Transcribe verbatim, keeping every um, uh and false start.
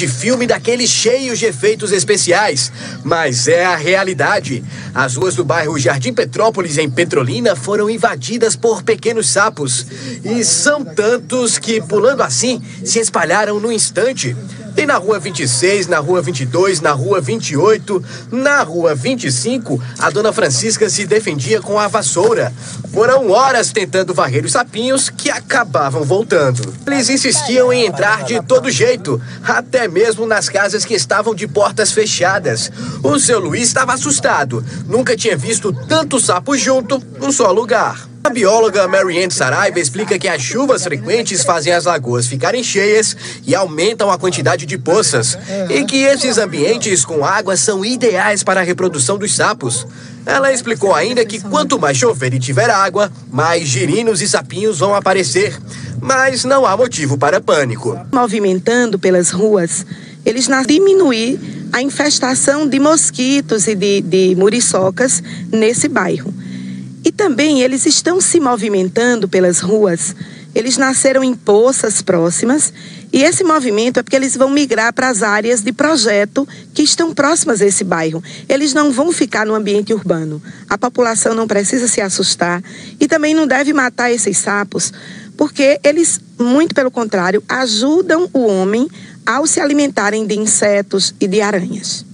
de filme daqueles cheios de efeitos especiais, mas é a realidade. As ruas do bairro Jardim Petrópolis, em Petrolina, foram invadidas por pequenos sapos. E são tantos que, pulando assim, se espalharam no instante. Tem na rua vinte e seis, na rua vinte e dois, na rua vinte e oito, na rua vinte e cinco, a dona Francisca se defendia com a vassoura. Foram horas tentando varrer os sapinhos que acabavam voltando. Eles insistiam em entrar de todo jeito, até mesmo nas casas que estavam de portas fechadas. O seu Luiz estava assustado. Nunca tinha visto tanto sapo junto num só lugar. A bióloga Marianne Saraiva explica que as chuvas frequentes fazem as lagoas ficarem cheias e aumentam a quantidade de poças, e que esses ambientes com água são ideais para a reprodução dos sapos. Ela explicou ainda que quanto mais chover e tiver água, mais girinos e sapinhos vão aparecer, mas não há motivo para pânico. Movimentando pelas ruas, eles na diminuir a infestação de mosquitos e de, de muriçocas nesse bairro. E também eles estão se movimentando pelas ruas, eles nasceram em poças próximas, e esse movimento é porque eles vão migrar para as áreas de projeto que estão próximas a esse bairro. Eles não vão ficar no ambiente urbano. A população não precisa se assustar e também não deve matar esses sapos, porque eles, muito pelo contrário, ajudam o homem ao se alimentarem de insetos e de aranhas.